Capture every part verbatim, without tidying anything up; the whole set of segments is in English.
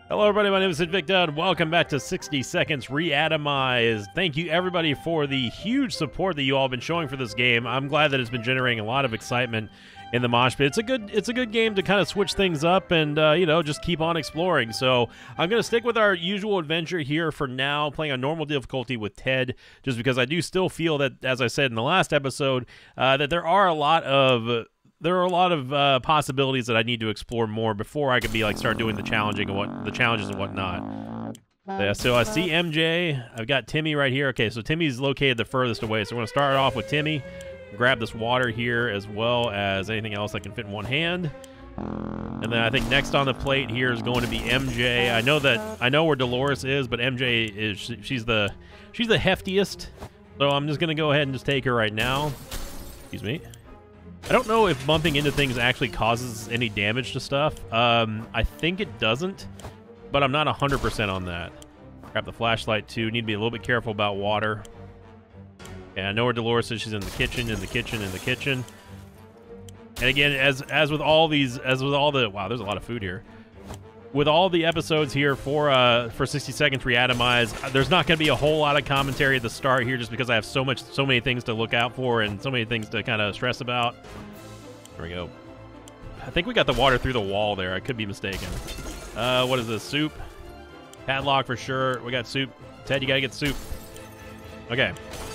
Hello everybody, my name is Invicta, and welcome back to sixty seconds Reatomize. Thank you everybody for the huge support that you all have been showing for this game. I'm glad that it's been generating a lot of excitement in the mosh pit. It's a good it's a good game to kind of switch things up and uh, you know, just keep on exploring. So I'm going to stick with our usual adventure here for now, playing on normal difficulty with Ted, just because I do still feel that, as I said in the last episode, uh, that there are a lot of... There are a lot of uh, possibilities that I need to explore more before I could be like start doing the challenging and what the challenges and whatnot. Yeah, so I see M J. I've got Timmy right here. Okay, so Timmy's located the furthest away. So we're gonna start off with Timmy. Grab this water here as well as anything else that can fit in one hand. And then I think next on the plate here is going to be M J. I know that I know where Dolores is, but M J is she's the she's the heftiest. So I'm just gonna go ahead and just take her right now. Excuse me. I don't know if bumping into things actually causes any damage to stuff. Um, I think it doesn't, but I'm not one hundred percent on that. Grab the flashlight too. Need to be a little bit careful about water. Yeah, I know where Dolores is. She's in the kitchen, in the kitchen, in the kitchen. And again, as as with all these, as with all the, wow, there's a lot of food here. With all the episodes here for uh, for sixty seconds Reatomize, there's not going to be a whole lot of commentary at the start here, just because I have so much, so many things to look out for and so many things to kind of stress about. There we go. I think we got the water through the wall there. I could be mistaken. Uh, what is this? Soup. Padlock for sure. We got soup. Ted, you got to get soup. Okay.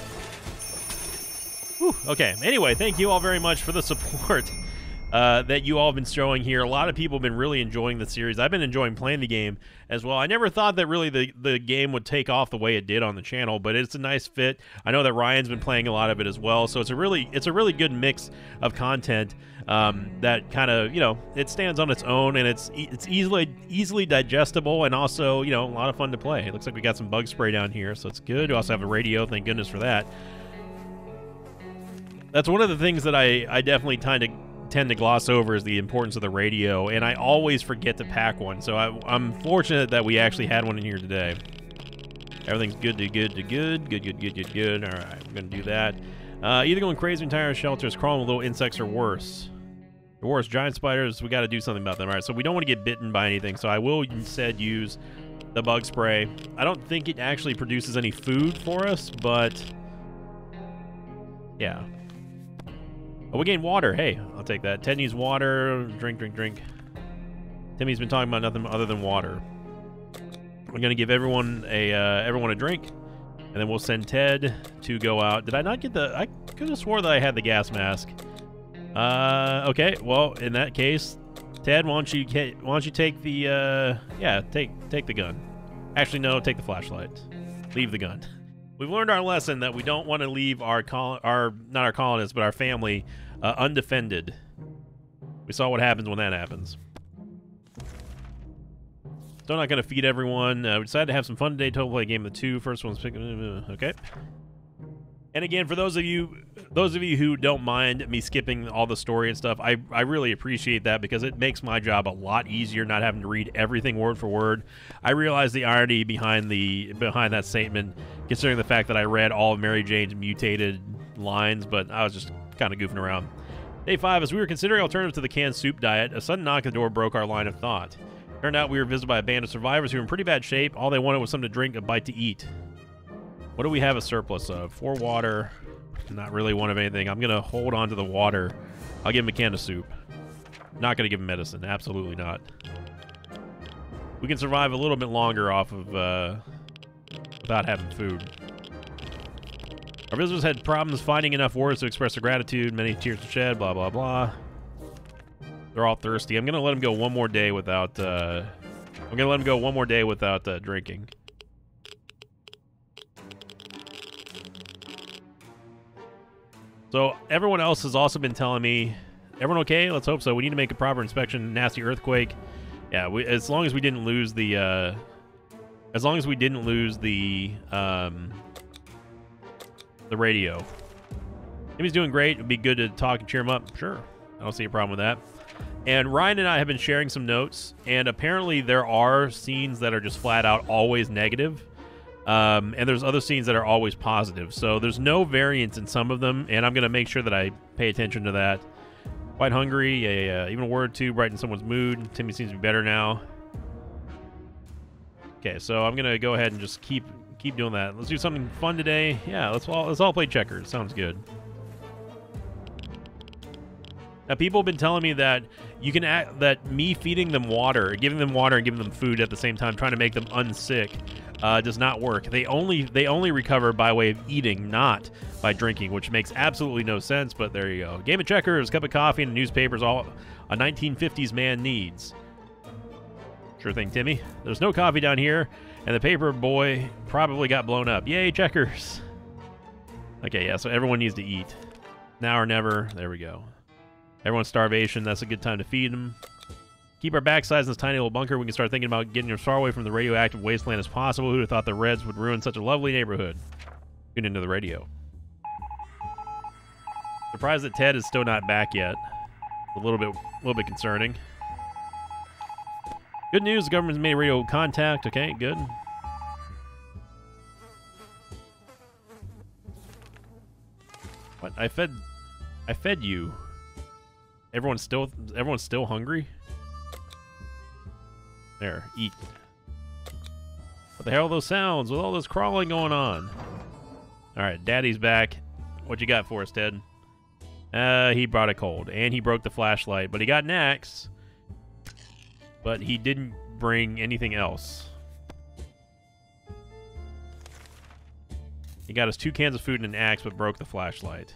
Whew, okay. Anyway, thank you all very much for the support. Uh, that you all have been showing here. A lot of people have been really enjoying the series. I've been enjoying playing the game as well. I never thought that really the, the game would take off the way it did on the channel, but it's a nice fit. I know that Ryan's been playing a lot of it as well, so it's a really it's a really good mix of content um, that kind of, you know, it stands on its own, and it's it's easily easily digestible, and also, you know, a lot of fun to play. It looks like we got some bug spray down here, so it's good. We also have a radio, thank goodness for that. That's one of the things that I, I definitely kind of tend to gloss over is the importance of the radio, and I always forget to pack one, so I, I'm fortunate that we actually had one in here today. Everything's good to good to good, good, good, good, good, good. All right, we're going to do that. Uh, either going crazy entire shelters, crawling with little insects, or worse. Or worse, giant spiders, we got to do something about them. All right, so we don't want to get bitten by anything, so I will instead use the bug spray. I don't think it actually produces any food for us, but yeah. Oh, we gain water. Hey, I'll take that. Ted needs water. Drink, drink, drink. Timmy's been talking about nothing other than water. We're gonna give everyone a uh, everyone a drink, and then we'll send Ted to go out. Did I not get the? I could have swore that I had the gas mask. Uh, okay. Well, in that case, Ted, why don't you why don't you take the? Uh, yeah, take take the gun. Actually, no, take the flashlight. Leave the gun. We've learned our lesson that we don't want to leave our col our not our colonists, but our family uh, undefended. We saw what happens when that happens. Still not going to feed everyone. Uh, we decided to have some fun today. Total play game of the two. First one's picking. Okay. And again, for those of you, those of you who don't mind me skipping all the story and stuff, I I really appreciate that, because it makes my job a lot easier not having to read everything word for word. I realize the irony behind the behind that statement, considering the fact that I read all of Mary Jane's mutated lines, but I was just kind of goofing around. Day five, as we were considering alternatives to the canned soup diet, a sudden knock at the door broke our line of thought. Turned out we were visited by a band of survivors who were in pretty bad shape. All they wanted was something to drink, a bite to eat. What do we have a surplus of? Four water. Not really one of anything. I'm going to hold on to the water. I'll give him a can of soup. Not going to give him medicine. Absolutely not. We can survive a little bit longer off of, uh, without having food. Our visitors had problems finding enough words to express their gratitude. Many tears to shed, blah, blah, blah. They're all thirsty. I'm going to let them go one more day without, uh... I'm going to let them go one more day without, uh, drinking. So everyone else has also been telling me, everyone okay? Let's hope so. We need to make a proper inspection. Nasty earthquake. Yeah, we, as long as we didn't lose the, uh, as long as we didn't lose the, um, the radio. If he's doing great, it'd be good to talk and cheer him up. Sure, I don't see a problem with that. And Ryan and I have been sharing some notes, and apparently there are scenes that are just flat out always negative. Um, and there's other scenes that are always positive. So there's no variance in some of them, and I'm going to make sure that I pay attention to that. Quite hungry. A, uh, even a word or two brighten someone's mood. Timmy seems to be better now. Okay, so I'm gonna go ahead and just keep keep doing that. Let's do something fun today. Yeah, let's all let's all play checkers. Sounds good. Now, people have been telling me that you can act, that me feeding them water, giving them water and giving them food at the same time, trying to make them unsick, uh, does not work. They only they only recover by way of eating, not by drinking, which makes absolutely no sense. But there you go. Game of checkers, cup of coffee, and a newspaper is all a nineteen fifties man needs. Sure thing, Timmy. There's no coffee down here, and the paper boy probably got blown up. Yay, checkers. Okay, yeah. So everyone needs to eat. Now or never. There we go. Everyone's starvation. That's a good time to feed them. Keep our backsides in this tiny little bunker. We can start thinking about getting as far away from the radioactive wasteland as possible. Who'd have thought the Reds would ruin such a lovely neighborhood? Tune into the radio. Surprised that Ted is still not back yet. A little bit, a little bit concerning. Good news. The government's made radio contact. Okay, good. What? I fed, I fed you. Everyone's still everyone's still hungry? There, eat. What the hell are those sounds with all this crawling going on? Alright, Daddy's back. What you got for us, Ted? Uh, he brought a cold, and he broke the flashlight, but he got an axe. But he didn't bring anything else. He got us two cans of food and an axe, but broke the flashlight.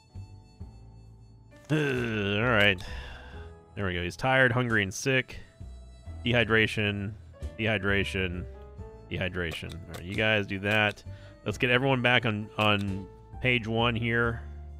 Alright. There we go. He's tired, hungry, and sick. Dehydration. Dehydration. Dehydration. Alright, you guys do that. Let's get everyone back on, on page one here.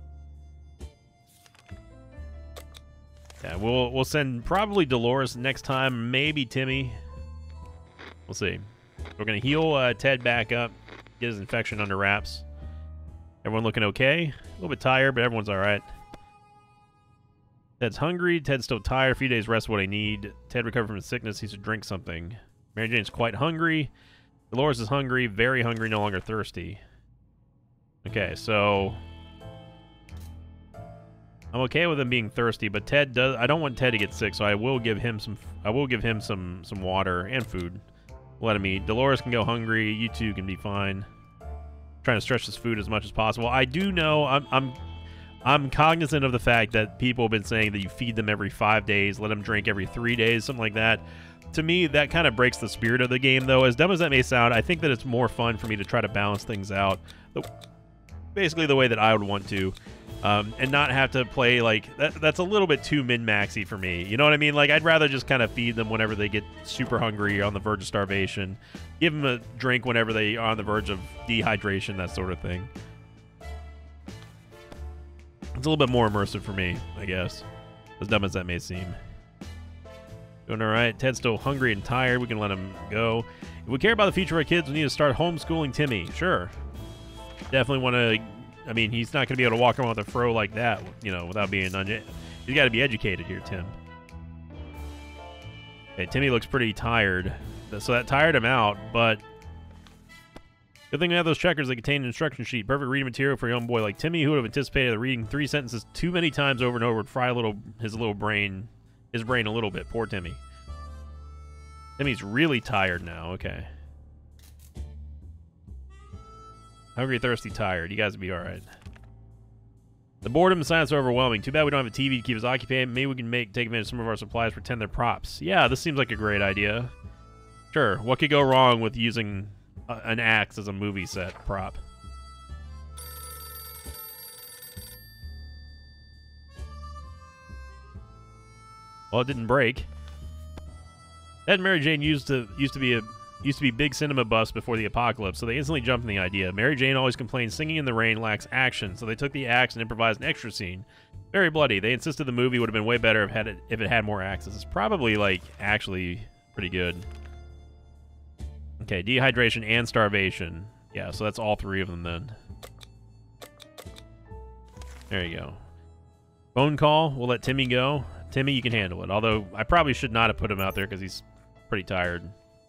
Yeah, we'll we'll send probably Dolores next time, maybe Timmy. We'll see. We're gonna heal uh, Ted back up, get his infection under wraps. Everyone looking okay? A little bit tired, but everyone's all right. Ted's hungry. Ted's still tired. A few days rest is what I need. Ted recovered from his sickness. He should drink something. Mary Jane's quite hungry. Dolores is hungry, very hungry, no longer thirsty. Okay, so I'm okay with him being thirsty, but Ted does. I don't want Ted to get sick, so I will give him some. I will give him some some water and food. Let him eat. Dolores can go hungry. You two can be fine. Trying to stretch this food as much as possible. I do know. I'm. I'm I'm cognizant of the fact that people have been saying that you feed them every five days, let them drink every three days, something like that. To me, that kind of breaks the spirit of the game, though. As dumb as that may sound, I think that it's more fun for me to try to balance things out, basically the way that I would want to, um, and not have to play, like, that, that's a little bit too min-maxy for me. You know what I mean? Like, I'd rather just kind of feed them whenever they get super hungry, on the verge of starvation, give them a drink whenever they are on the verge of dehydration, that sort of thing. It's a little bit more immersive for me, I guess. As dumb as that may seem. Doing all right. Ted's still hungry and tired. We can let him go. If we care about the future of our kids, we need to start homeschooling Timmy. Sure. Definitely want to... I mean, he's not going to be able to walk around with a fro like that, you know, without being... Unge He's got to be educated here, Tim. Okay, Timmy looks pretty tired. So that tired him out, but... Good thing we have those checkers that contain an instruction sheet. Perfect reading material for a young boy like Timmy, who would have anticipated that reading three sentences too many times over and over would fry a little his little brain, his brain a little bit. Poor Timmy. Timmy's really tired now. Okay. Hungry, thirsty, tired. You guys will be all right. The boredom and silence are overwhelming. Too bad we don't have a T V to keep us occupied. Maybe we can make take advantage of some of our supplies, pretend they're props. Yeah, this seems like a great idea. Sure. What could go wrong with using Uh, an axe as a movie set prop? Well, it didn't break. Ted and Mary Jane used to used to be a used to be big cinema buffs before the apocalypse, so they instantly jumped on the idea. Mary Jane always complained singing in the rain lacks action, so they took the axe and improvised an extra scene. Very bloody. They insisted the movie would have been way better if had it if it had more axes. It's probably like actually pretty good. Okay, dehydration and starvation. Yeah, so that's all three of them then. There you go. Phone call. We'll let Timmy go. Timmy, you can handle it. Although, I probably should not have put him out there because he's pretty tired.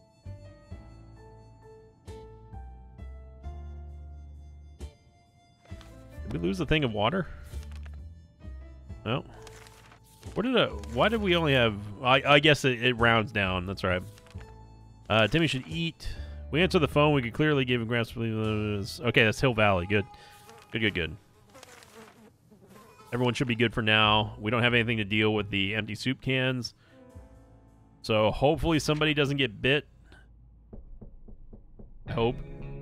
Did we lose the thing of water? No. What did a, why did we only have... I, I guess it, it rounds down. That's right. Uh, Timmy should eat. We answer the phone. We could clearly give him grasp. Okay, that's Hill Valley. Good. Good, good, good. Everyone should be good for now. We don't have anything to deal with the empty soup cans. So hopefully somebody doesn't get bit. I hope.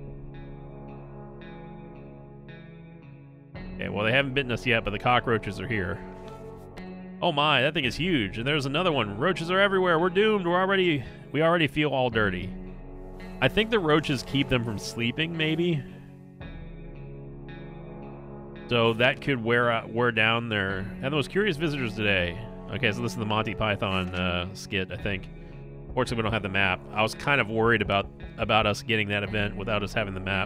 Okay, well, they haven't bitten us yet, but the cockroaches are here. Oh my, that thing is huge. And there's another one. Roaches are everywhere. We're doomed. We're already, we already feel all dirty. I think the roaches keep them from sleeping, maybe. So that could wear out, wear down their... And those curious visitors today. Okay, so this is the Monty Python uh, skit, I think. Fortunately, we don't have the map. I was kind of worried about, about us getting that event without us having the map.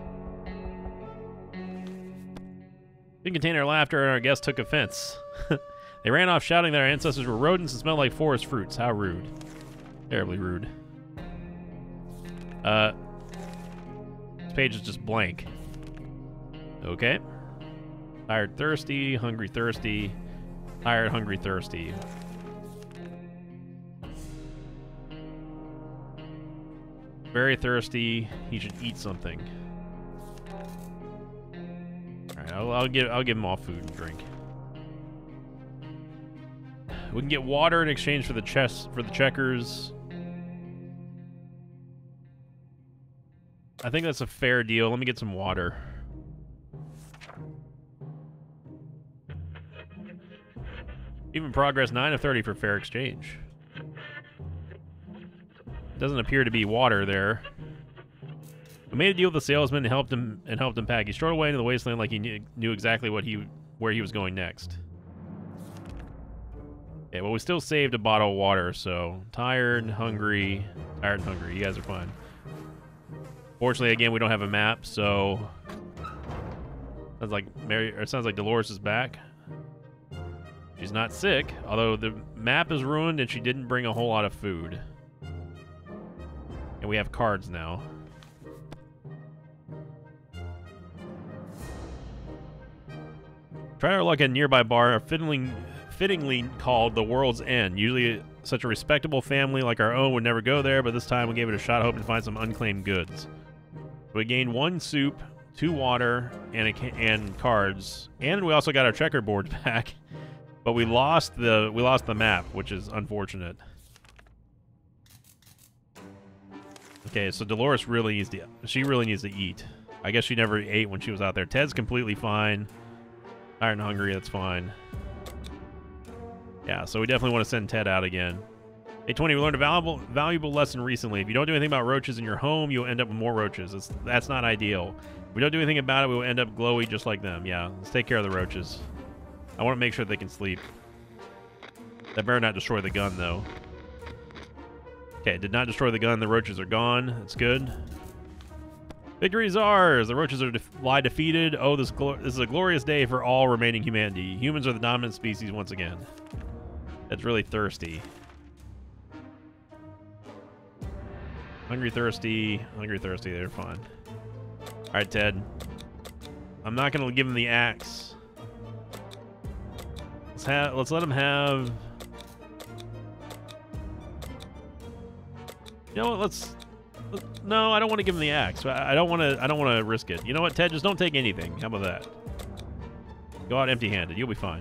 We contain our laughter, and our guests took offense. They ran off shouting that our ancestors were rodents and smelled like forest fruits. How rude. Terribly rude. Uh, this page is just blank. Okay. Tired, thirsty, hungry, thirsty. Tired, hungry, thirsty. Very thirsty. He should eat something. All right, I'll, I'll give I'll give him all food and drink. We can get water in exchange for the chess for the checkers. I think that's a fair deal. Let me get some water. Even progress nine of thirty for fair exchange. Doesn't appear to be water there. We made a deal with the salesman and helped him and helped him pack. He strode away into the wasteland like he knew, knew exactly what he where he was going next. Okay, well, we still saved a bottle of water, so tired, hungry, tired and hungry. You guys are fine. Fortunately, again, we don't have a map, so sounds like Mary or it sounds like Dolores is back. She's not sick, although the map is ruined and she didn't bring a whole lot of food. And we have cards now. Try our luck at a nearby bar, fittingly, fittingly called the World's End. Usually such a respectable family like our own would never go there, but this time we gave it a shot hoping to find some unclaimed goods. We gained one soup, two water, and, a, and cards. And we also got our checkerboard back. But we lost the we lost the map, which is unfortunate. Okay, so Dolores really needs to she really needs to eat. I guess she never ate when she was out there. Ted's completely fine. Tired and hungry, that's fine. Yeah, so we definitely want to send Ted out again. Hey, twenty, we learned a valuable valuable lesson recently. If you don't do anything about roaches in your home, you'll end up with more roaches. It's, that's not ideal. If we don't do anything about it, we will end up glowy just like them. Yeah, let's take care of the roaches. I want to make sure they can sleep. That better not destroy the gun, though. Okay, did not destroy the gun. The roaches are gone. That's good. Victory is ours. The roaches are def lie defeated. Oh, this, this is a glorious day for all remaining humanity. Humans are the dominant species once again. That's really thirsty. Hungry, thirsty. Hungry, thirsty. They're fine. All right, Ted. I'm not going to give him the axe. Let's have. Let's let him have. You know what? Let's. let, no, I don't want to give him the axe. I, I don't want to. I don't want to risk it. You know what, Ted? Just don't take anything. How about that? Go out empty-handed. You'll be fine.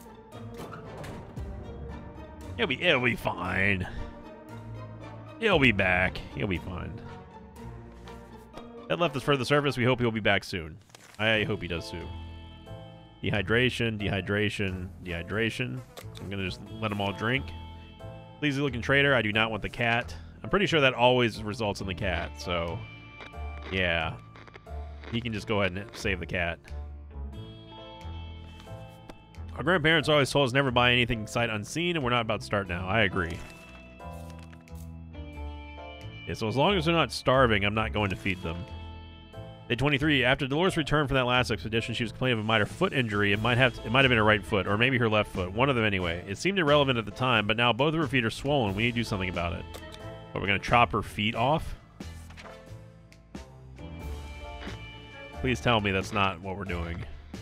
He'll be. It'll be fine. He'll be back. He'll be fine. That left us for the surface. We hope he'll be back soon. I hope he does too. Dehydration, dehydration, dehydration. I'm going to just let them all drink. Pleasy looking trader. I do not want the cat. I'm pretty sure that always results in the cat, so yeah. He can just go ahead and save the cat. Our grandparents always told us never buy anything sight unseen, and we're not about to start now. I agree. Yeah, so as long as they're not starving, I'm not going to feed them. Day twenty-three. After Dolores returned from that last expedition, she was complaining of a minor foot injury. It might have it might have been her right foot, or maybe her left foot. One of them anyway. It seemed irrelevant at the time, but now both of her feet are swollen. We need to do something about it. But we're gonna chop her feet off? Please tell me that's not what we're doing.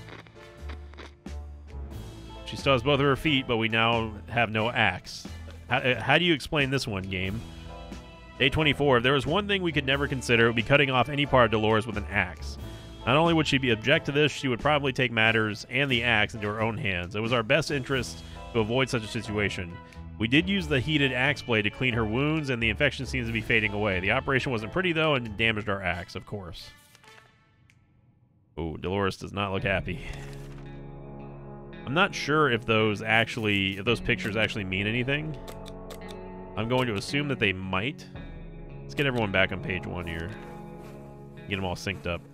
She still has both of her feet, but we now have no axe. How, how do you explain this one, game? Day twenty-four. If there was one thing we could never consider, it would be cutting off any part of Dolores with an axe. Not only would she be object to this, she would probably take matters and the axe into her own hands. It was our best interest to avoid such a situation. We did use the heated axe blade to clean her wounds, and the infection seems to be fading away. The operation wasn't pretty, though, and damaged our axe, of course. Oh, Dolores does not look happy. I'm not sure if those actually, if those pictures actually mean anything. I'm going to assume that they might. Let's get everyone back on page one here. Get them all synced up.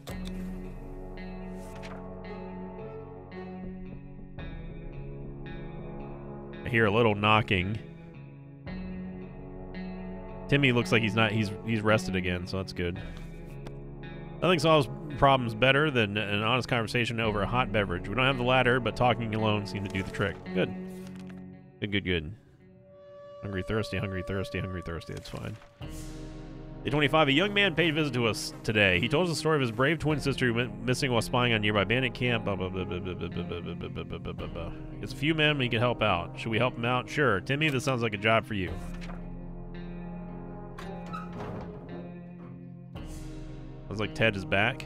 I hear a little knocking. Timmy looks like he's not, he's he's rested again, so that's good. Nothing solves problems better than an honest conversation over a hot beverage. We don't have the latter, but talking alone seemed to do the trick. Good. Good, good, good. Hungry, thirsty, hungry, thirsty, hungry, thirsty. That's fine. Day twenty-five. A young man paid a visit to us today. He told us the story of his brave twin sister who went missing while spying on a nearby bandit camp. Blah, blah, blah, blah, blah, blah, blah, blah, blah, blah, blah, blah, blah. It's a few men, but he can help out. Should we help him out? Sure. Timmy, this sounds like a job for you. Sounds like Ted is back.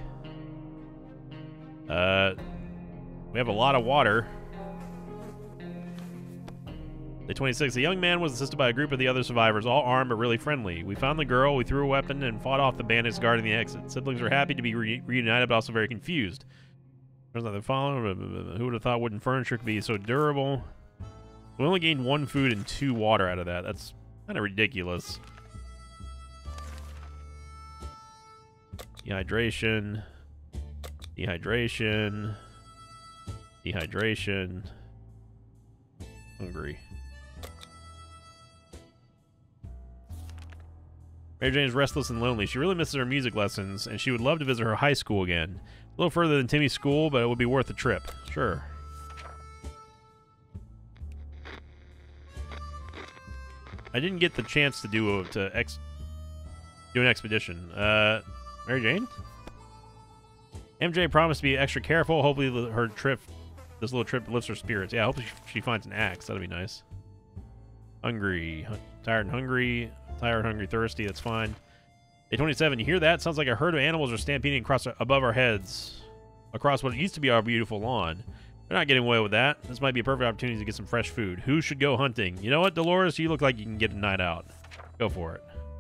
Uh, we have a lot of water. Day twenty-six. A young man was assisted by a group of the other survivors, all armed but really friendly. We found the girl, we threw a weapon, and fought off the bandits guarding the exit. Siblings were happy to be re reunited, but also very confused. Turns out they're following. Who would have thought wooden furniture could be so durable? We only gained one food and two water out of that. That's kind of ridiculous. Dehydration. Dehydration. Dehydration. Hungry. Mary Jane is restless and lonely. She really misses her music lessons, and she would love to visit her high school again. A little further than Timmy's school, but it would be worth the trip. Sure. I didn't get the chance to do a, to ex do an expedition. Uh, Mary Jane? M J promised to be extra careful. Hopefully her trip, this little trip lifts her spirits. Yeah, hopefully she finds an axe. That'd be nice. Hungry. Tired and hungry. Tired, hungry, thirsty. That's fine. Day twenty-seven. You hear that? Sounds like a herd of animals are stampeding across above our heads. Across what used to be our beautiful lawn. They're not getting away with that. This might be a perfect opportunity to get some fresh food. Who should go hunting? You know what, Dolores? You look like you can get a night out. Go for it.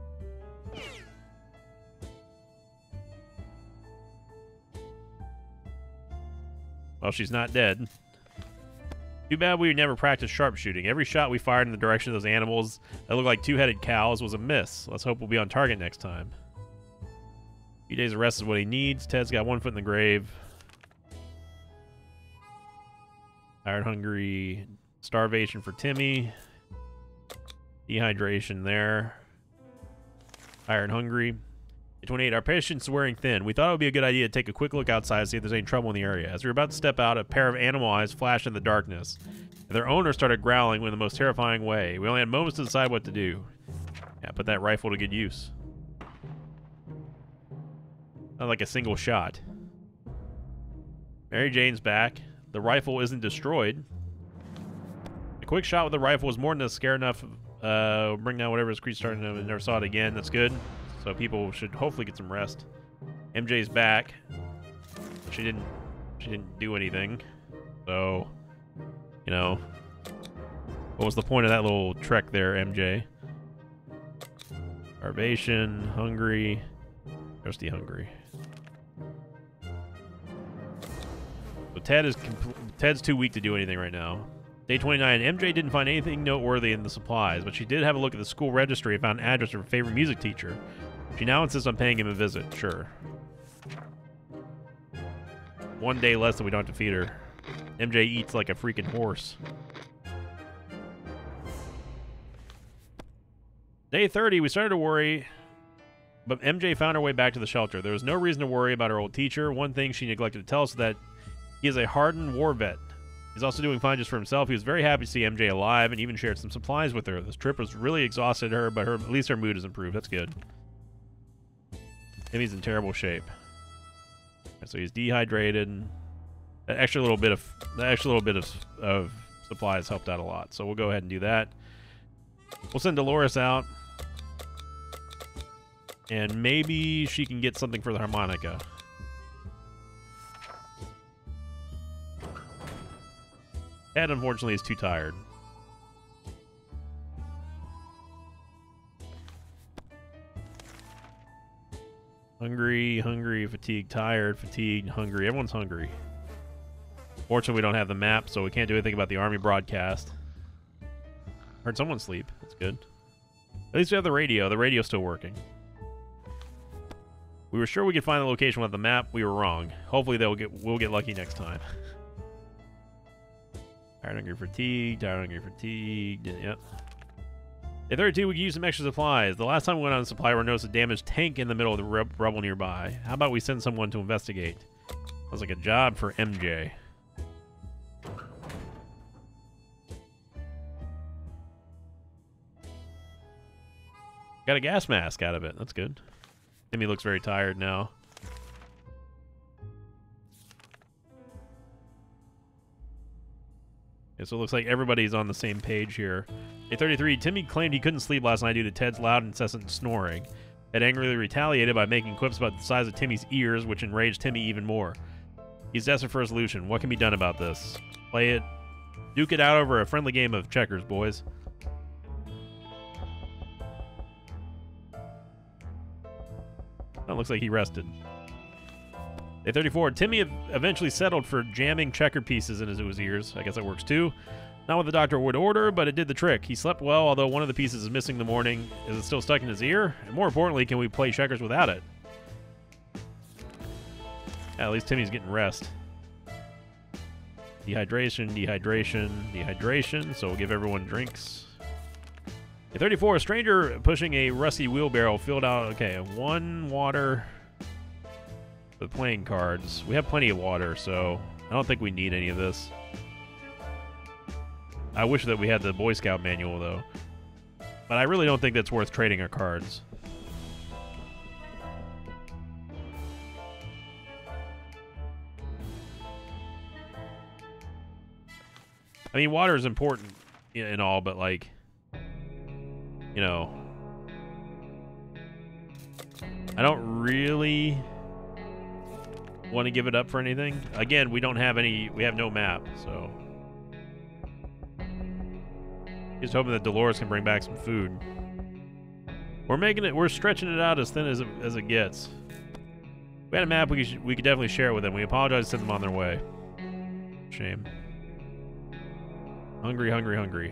Well, she's not dead. Too bad we never practiced sharpshooting. Every shot we fired in the direction of those animals that looked like two-headed cows was a miss. Let's hope we'll be on target next time. A few days of rest is what he needs. Ted's got one foot in the grave. Tired, hungry, starvation for Timmy. Dehydration there. Tired, hungry. twenty-eight. Our patient's wearing thin. We thought it would be a good idea to take a quick look outside to see if there's any trouble in the area. As we were about to step out, a pair of animal eyes flashed in the darkness. And their owner started growling in the most terrifying way. We only had moments to decide what to do. Yeah, put that rifle to good use. Not like a single shot. Mary Jane's back. The rifle isn't destroyed. A quick shot with the rifle was more than scare enough. Uh, bring down whatever this creature started and never saw it again. That's good. So people should hopefully get some rest. M J's back. She didn't she didn't do anything. So, you know, what was the point of that little trek there, M J? Starvation, hungry, thirsty, hungry. So Ted is Ted's too weak to do anything right now. Day twenty-nine. M J didn't find anything noteworthy in the supplies, but she did have a look at the school registry and found an address of her favorite music teacher. She now insists on paying him a visit. Sure. One day less than we don't have to feed her. M J eats like a freaking horse. Day thirty, we started to worry, but M J found her way back to the shelter. There was no reason to worry about her old teacher. One thing she neglected to tell us was that he is a hardened war vet. He's also doing fine just for himself. He was very happy to see M J alive and even shared some supplies with her. This trip was really exhausted her, but her, at least her mood has improved. That's good. Timmy's in terrible shape. So he's dehydrated. That extra little bit of that extra little bit of, of supplies helped out a lot. So we'll go ahead and do that. We'll send Dolores out. And maybe she can get something for the harmonica. Ted, unfortunately, is too tired. Hungry, hungry, fatigued, tired, fatigued, hungry. Everyone's hungry. Fortunately, we don't have the map, so we can't do anything about the army broadcast. Heard someone sleep. That's good. At least we have the radio. The radio's still working. We were sure we could find the location without the map. We were wrong. Hopefully, they'll get we'll get lucky next time. Tired, hungry, fatigued. Tired, hungry, fatigued. Yep. Day thirty-two, we could use some extra supplies. The last time we went on a supply, we noticed a damaged tank in the middle of the rub rubble nearby. How about we send someone to investigate? Sounds like a job for M J. Got a gas mask out of it. That's good. Timmy looks very tired now. Okay, so it looks like everybody's on the same page here. Day thirty-three, Timmy claimed he couldn't sleep last night due to Ted's loud, incessant snoring. Ted angrily retaliated by making quips about the size of Timmy's ears, which enraged Timmy even more. He's desperate for a solution. What can be done about this? Play it. Duke it out over a friendly game of checkers, boys. That looks like he rested. Day thirty-four, Timmy eventually settled for jamming checker pieces in his ears. I guess that works too. Not what the doctor would order, but it did the trick. He slept well, although one of the pieces is missing in the morning. Is it still stuck in his ear? And more importantly, can we play checkers without it? Yeah, at least Timmy's getting rest. Dehydration, dehydration, dehydration. So we'll give everyone drinks. Day thirty-four, a stranger pushing a rusty wheelbarrow filled out. Okay, one water. The playing cards. We have plenty of water, so I don't think we need any of this. I wish that we had the Boy Scout manual, though. But I really don't think that's worth trading our cards. I mean, water is important and all, but, like, you know, I don't really want to give it up for anything. Again, we don't have any, we have no map, so just hoping that Dolores can bring back some food. We're making it, we're stretching it out as thin as it, as it gets. If we had a map, we could, we could definitely share it with them. We apologize to send them on their way. Shame. Hungry, hungry, hungry.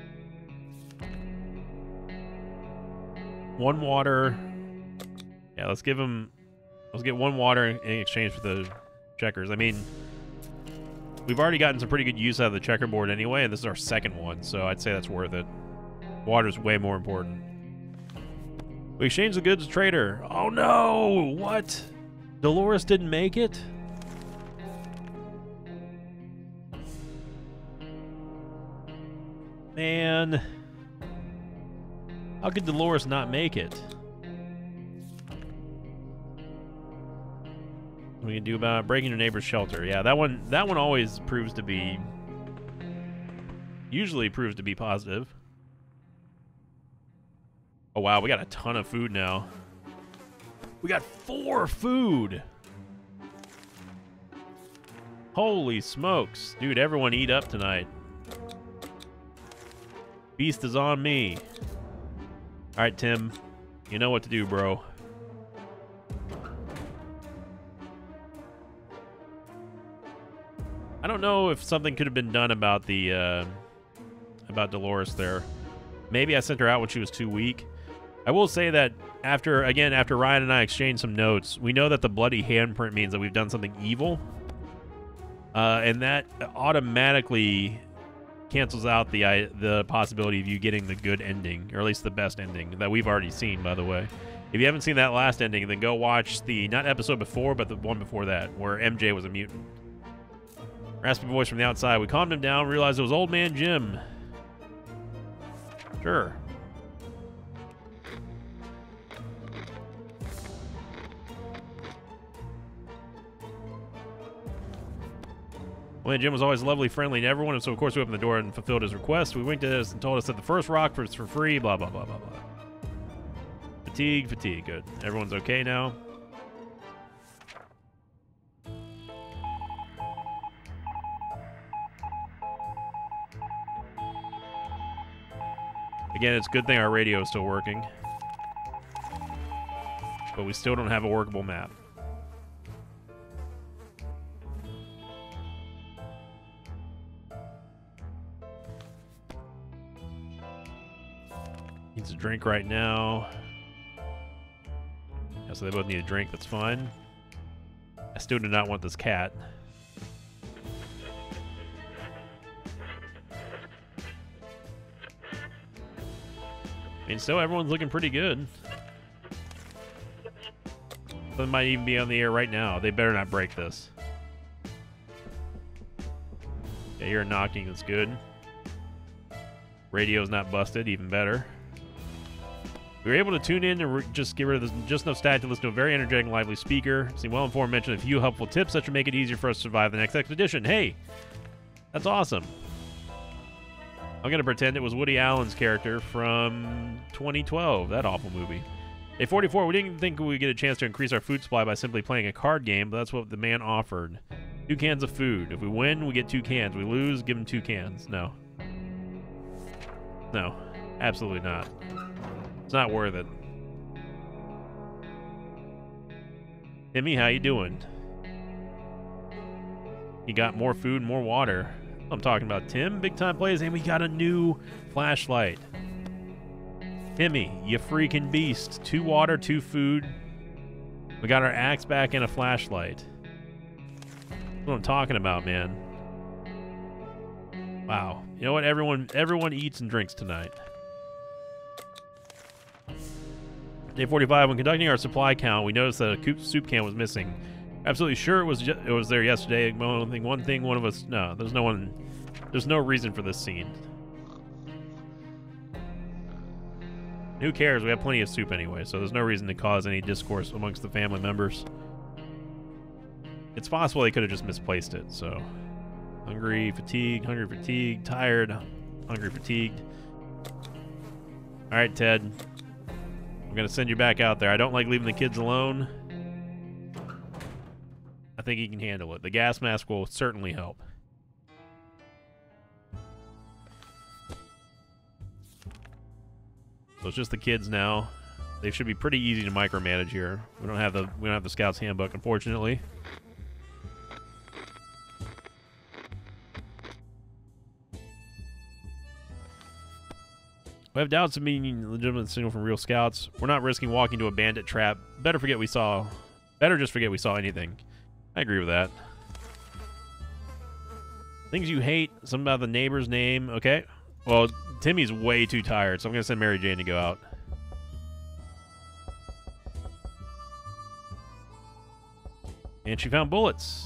One water. Yeah, let's give them, let's get one water in, in exchange for the checkers. I mean, we've already gotten some pretty good use out of the checkerboard anyway, and this is our second one, so I'd say that's worth it. Water's way more important. We exchanged the goods trader. Oh no! What? Dolores didn't make it? Man. How could Dolores not make it? What we can do about breaking your neighbor's shelter? Yeah, that one. That one always proves to be. Usually proves to be positive. Oh wow, we got a ton of food now. We got four food. Holy smokes, dude! Everyone eat up tonight. Feast is on me. All right, Tim, you know what to do, bro. I don't know if something could have been done about the uh, about Dolores there. Maybe I sent her out when she was too weak. I will say that after, again, after Ryan and I exchanged some notes, we know that the bloody handprint means that we've done something evil, uh, and that automatically cancels out the uh, the possibility of you getting the good ending, or at least the best ending that we've already seen, by the way. If you haven't seen that last ending, then go watch the, not episode before, but the one before that, where M J was a mutant. Raspy voice from the outside. We calmed him down, realized it was Old Man Jim. Sure. Old Man Jim was always lovely, friendly to everyone, and so of course we opened the door and fulfilled his request. We winked at us and told us that the first rock was for free, blah, blah, blah, blah, blah. fatigue, fatigue. Good. Everyone's okay now. Again, it's a good thing our radio is still working. But we still don't have a workable map. Needs a drink right now. Yeah, so they both need a drink, that's fine. I still do not want this cat. I mean, still everyone's looking pretty good. They might even be on the air right now. They better not break this. Yeah, you're knocking, that's good. Radio's not busted, even better. We were able to tune in and just get rid of this, just enough static to listen to a very energetic, lively speaker. Seem well informed, mentioned a few helpful tips that should make it easier for us to survive the next expedition. Hey, that's awesome. I'm going to pretend it was Woody Allen's character from twenty twelve, that awful movie. Day forty-four, we didn't think we would get a chance to increase our food supply by simply playing a card game, but that's what the man offered. Two cans of food. If we win, we get two cans. We lose, give him two cans. No. No. Absolutely not. It's not worth it. Timmy, how you doing? You got more food, more water. I'm talking about Tim, big time plays, and we got a new flashlight. Timmy, you freaking beast. Two water, two food. We got our axe back and a flashlight. That's what I'm talking about, man. Wow. You know what? Everyone everyone eats and drinks tonight. Day forty-five, when conducting our supply count, we noticed that a soup can was missing. Absolutely sure it was ju it was there yesterday. One thing, one thing, one of us. No, there's no one. There's no reason for this scene. Who cares? We have plenty of soup anyway, so there's no reason to cause any discourse amongst the family members. It's possible they could have just misplaced it. So, hungry, fatigued, hungry, fatigued, tired, hungry, fatigued. All right, Ted. I'm gonna send you back out there. I don't like leaving the kids alone. I think he can handle it. The gas mask will certainly help. So it's just the kids now. They should be pretty easy to micromanage here. We don't have the we don't have the Scout's Handbook, unfortunately. We have doubts of being a legitimate signal from real scouts. We're not risking walking to a bandit trap. Better forget we saw. Better just forget we saw anything. I agree with that. Things you hate. Something about the neighbor's name. Okay. Well, Timmy's way too tired, so I'm going to send Mary Jane to go out. And she found bullets.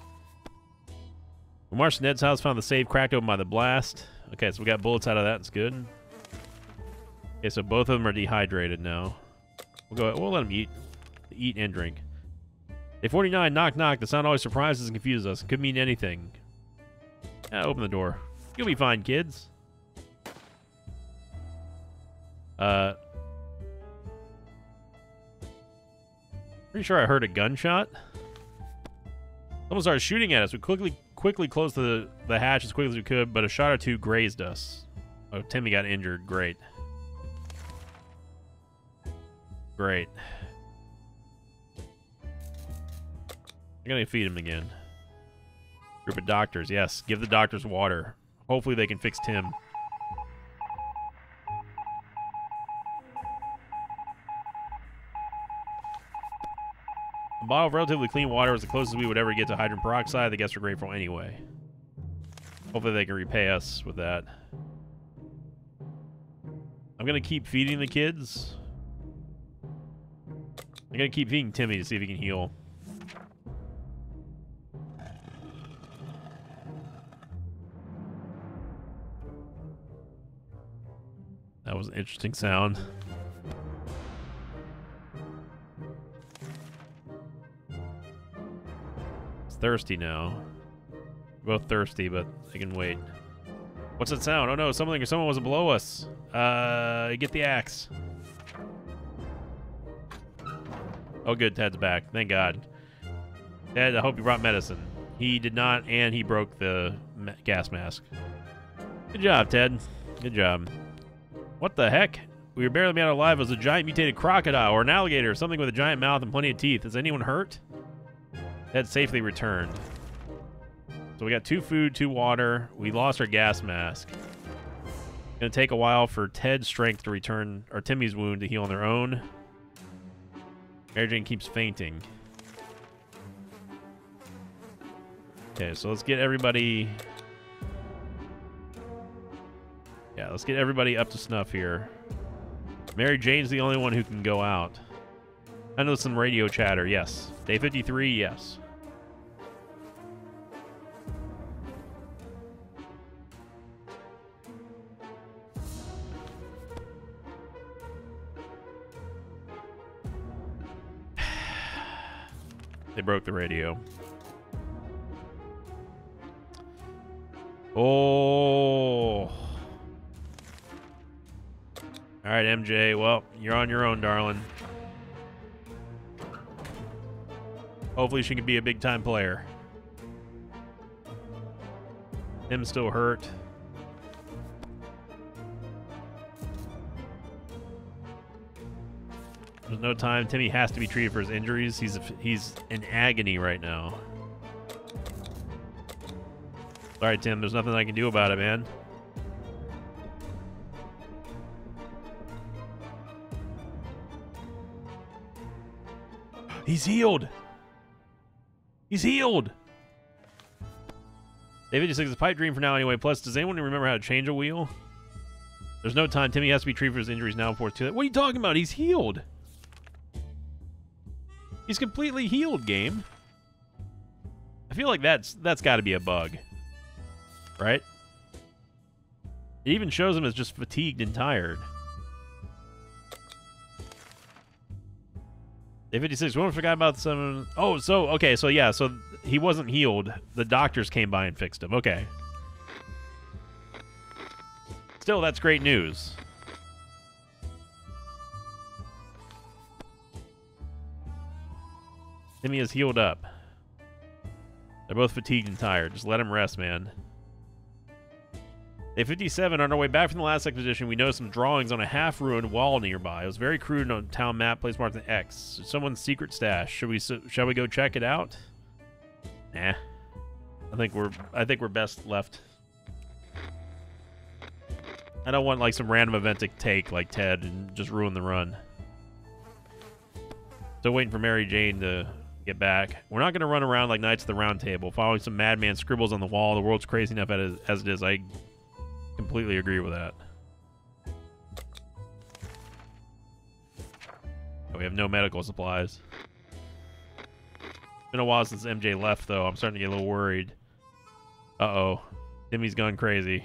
We marched to Ned's house, found the safe cracked open by the blast. Okay, so we got bullets out of that. That's good. Okay, so both of them are dehydrated now. We'll go. We'll let them eat, eat and drink. Day forty-nine. Knock knock. The sound always surprises and confuses us. It could mean anything. Yeah, open the door. You'll be fine, kids. Uh, pretty sure I heard a gunshot. Someone started shooting at us. We quickly, quickly closed the the hatch as quickly as we could, but a shot or two grazed us. Oh, Timmy got injured. Great. Great. I'm gonna feed him again. Group of doctors. Yes, give the doctors water. Hopefully they can fix Tim. A bottle of relatively clean water was the closest we would ever get to hydrogen peroxide. The guests are grateful anyway. Hopefully they can repay us with that. I'm gonna keep feeding the kids. I'm gonna keep feeding Timmy to see if he can heal. That was an interesting sound. It's thirsty now. We're both thirsty, but I can wait. What's that sound? Oh no, something or someone was below us. Uh, get the axe. Oh, good. Ted's back. Thank God. Ted, I hope you brought medicine. He did not, and he broke the ma gas mask. Good job, Ted. Good job. What the heck? We were barely made out alive as a giant mutated crocodile or an alligator, something with a giant mouth and plenty of teeth. Is anyone hurt? Ted safely returned. So we got two food, two water. We lost our gas mask. Gonna take a while for Ted's strength to return, or Timmy's wound to heal on their own. Mary Jane keeps fainting. Okay, so let's get everybody... Yeah, let's get everybody up to snuff here. Mary Jane's the only one who can go out. I know some radio chatter, yes. Day fifty-three, yes. They broke the radio. Oh. All right, M J. Well, you're on your own, darling. Hopefully she can be a big-time player. Tim's still hurt. There's no time. Timmy has to be treated for his injuries. He's he's in agony right now. All right, Tim. There's nothing I can do about it, man. He's healed. He's healed. Day fifty-six is a pipe dream for now anyway. Plus, does anyone remember how to change a wheel? There's no time. Timmy has to be treated for his injuries now before it's too late. What are you talking about? He's healed. He's completely healed, game. I feel like that's that's got to be a bug. Right? It even shows him as just fatigued and tired. Day fifty-six, we forgot about some... Oh, so, okay, so yeah, so he wasn't healed. The doctors came by and fixed him. Okay. Still, that's great news. Timmy is healed up. They're both fatigued and tired. Just let him rest, man. Day fifty-seven, on our way back from the last expedition, we noticed some drawings on a half-ruined wall nearby. It was very crude on a town map, place marked with an X. Someone's secret stash. Should we shall we go check it out? Nah. I think we're I think we're best left. I don't want like some random event to take like Ted and just ruin the run. Still waiting for Mary Jane to get back. We're not going to run around like Knights of the Round Table, following some madman scribbles on the wall. The world's crazy enough as, as it is. I completely agree with that. Oh, we have no medical supplies. It's been a while since M J left, though. I'm starting to get a little worried. Uh-oh. Timmy's gone crazy.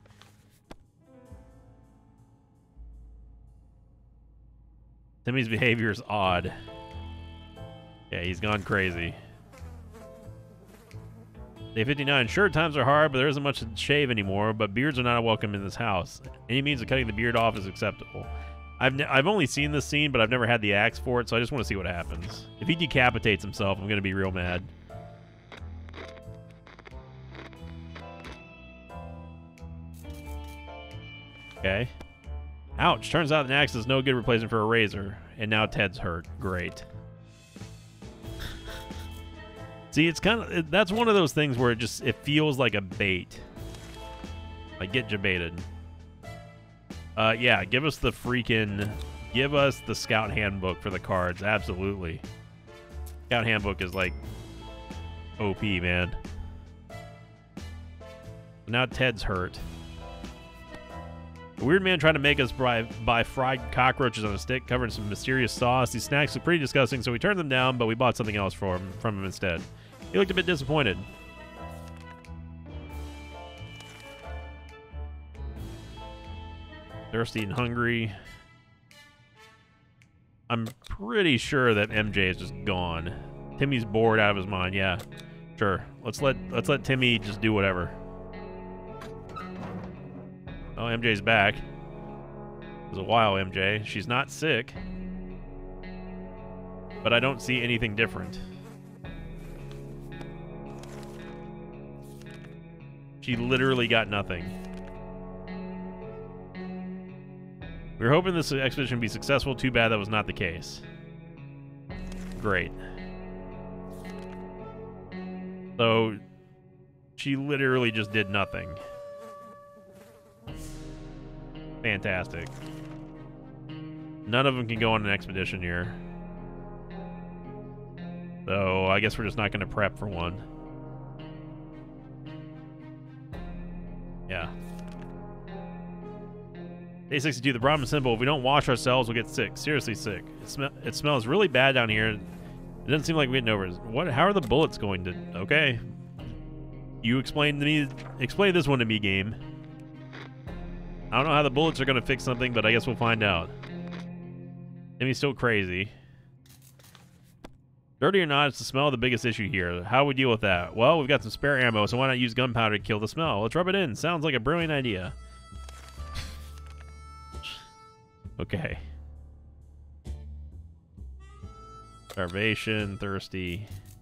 Timmy's behavior is odd. Yeah, he's gone crazy. Day fifty-nine. Sure, times are hard, but there isn't much to shave anymore, but beards are not welcome in this house. Any means of cutting the beard off is acceptable. I've, n I've only seen this scene, but I've never had the axe for it, so I just want to see what happens. If he decapitates himself, I'm going to be real mad. Okay. Ouch. Turns out an axe is no good replacement for a razor. And now Ted's hurt. Great. See, it's kind of... It, that's one of those things where it just... It feels like a bait. Like, get jebaited. Uh, yeah, give us the freaking... Give us the Scout Handbook for the cards. Absolutely. Scout Handbook is, like... O P, man. Now Ted's hurt. The weird man tried to make us buy, buy fried cockroaches on a stick covered in some mysterious sauce. These snacks look pretty disgusting, so we turned them down, but we bought something else for him, from him instead. He looked a bit disappointed. Thirsty and hungry. I'm pretty sure that M J is just gone. Timmy's bored out of his mind. Yeah, sure. Let's let let's let Timmy just do whatever. Oh, M J's back. It was a while, M J. She's not sick. but I don't see anything different. She literally got nothing. We were hoping this expedition would be successful. Too bad that was not the case. Great. So, she literally just did nothing. Fantastic. None of them can go on an expedition here. So, I guess we're just not going to prep for one. Yeah. Day sixty-two, the problem is simple. If we don't wash ourselves, we'll get sick. Seriously sick. It, sm it smells really bad down here. It doesn't seem like we're getting over it. What? How are the bullets going to... Okay. You explain to me... Explain this one to me, game. I don't know how the bullets are going to fix something, but I guess we'll find out. Timmy's still crazy. Dirty or not, it's the smell the biggest issue here. How we deal with that? Well, we've got some spare ammo, so why not use gunpowder to kill the smell? Let's rub it in. Sounds like a brilliant idea. Okay. Starvation, thirsty.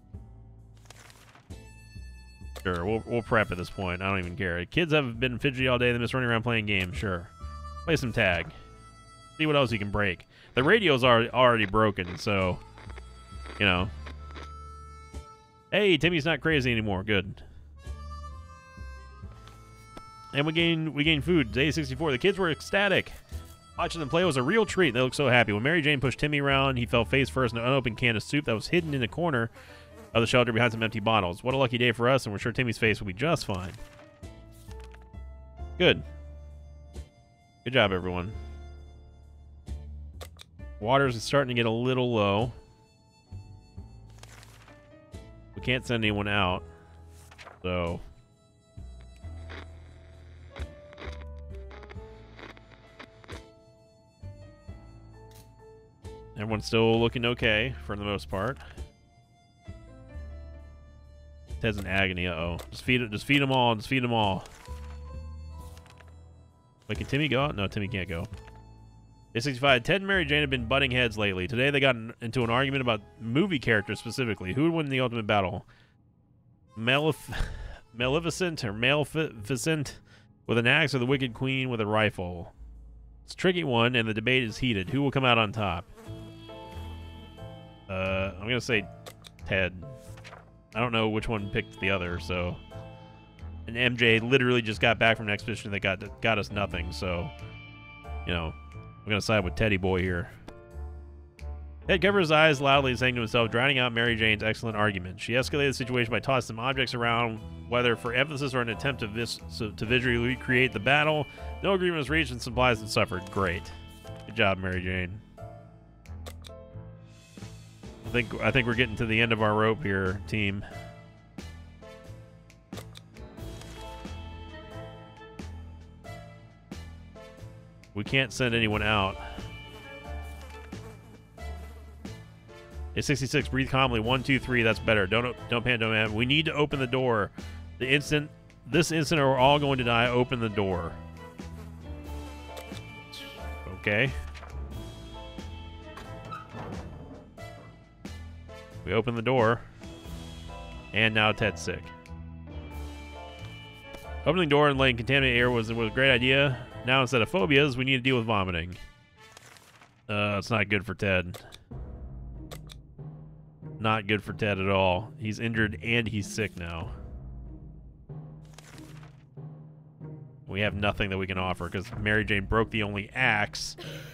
Sure, we'll, we'll prep at this point. I don't even care. Kids have been fidgety all day. They miss running around playing games. Sure. Play some tag. See what else you can break. The radio's are already broken, so... You know. Hey, Timmy's not crazy anymore. Good. And we gain we gain food. Day sixty-four. The kids were ecstatic. Watching them play was a real treat. They looked so happy. When Mary Jane pushed Timmy around, he fell face first in an unopened can of soup that was hidden in a corner of the shelter behind some empty bottles. What a lucky day for us, and we're sure Timmy's face will be just fine. Good. Good job, everyone. Water's starting to get a little low. We can't send anyone out, so... Everyone's still looking okay, for the most part. Ted's in agony, uh-oh. Just feed it, just feed them all, just feed them all. Wait, can Timmy go out? No, Timmy can't go. Day sixty-five, Ted and Mary Jane have been butting heads lately. Today they got into an argument about movie characters specifically. Who would win the ultimate battle? Malef Maleficent or Maleficent with an axe or the Wicked Queen with a rifle? It's a tricky one, and the debate is heated. Who will come out on top? Uh, I'm gonna say Ted. I don't know which one picked the other, so... And M J literally just got back from an expedition that got got us nothing, so... You know, I'm gonna side with Teddy boy here. Ted covered his eyes loudly, saying to himself, drowning out Mary Jane's excellent argument. She escalated the situation by tossing some objects around, whether for emphasis or an attempt to, vis so, to visually recreate the battle. No agreement was reached and supplies and suffered. Great. Good job, Mary Jane. I think I think we're getting to the end of our rope here, team. We can't send anyone out. A sixty-six, breathe calmly. One, two, three. That's better. Don't don't pan, don't pan. We need to open the door. The instant, this instant, or we're all going to die. Open the door. Okay. We open the door. And now Ted's sick. Opening the door and letting contaminated air was, was a great idea. Now instead of phobias, we need to deal with vomiting. Uh, it's not good for Ted. Not good for Ted at all. He's injured and he's sick now. We have nothing that we can offer because Mary Jane broke the only axe.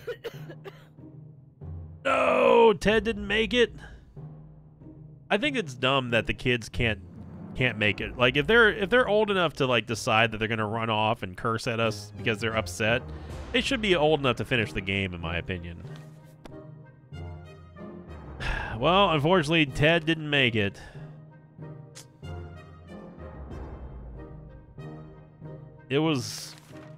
No, Ted didn't make it. I think it's dumb that the kids can't can't make it. Like if they're if they're old enough to like decide that they're gonna run off and curse at us because they're upset, they should be old enough to finish the game, in my opinion. Well, unfortunately, Ted didn't make it. It was...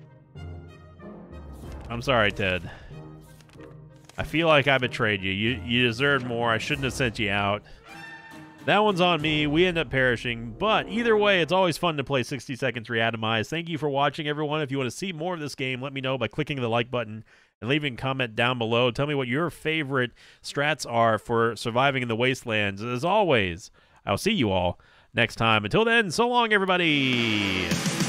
I'm sorry, Ted. I feel like I betrayed you. You you deserved more. I shouldn't have sent you out. That one's on me. We end up perishing. But either way, it's always fun to play sixty Seconds Reatomize. Thank you for watching, everyone. If you want to see more of this game, let me know by clicking the like button and leaving a comment down below. Tell me what your favorite strats are for surviving in the wastelands. As always, I'll see you all next time. Until then, so long, everybody.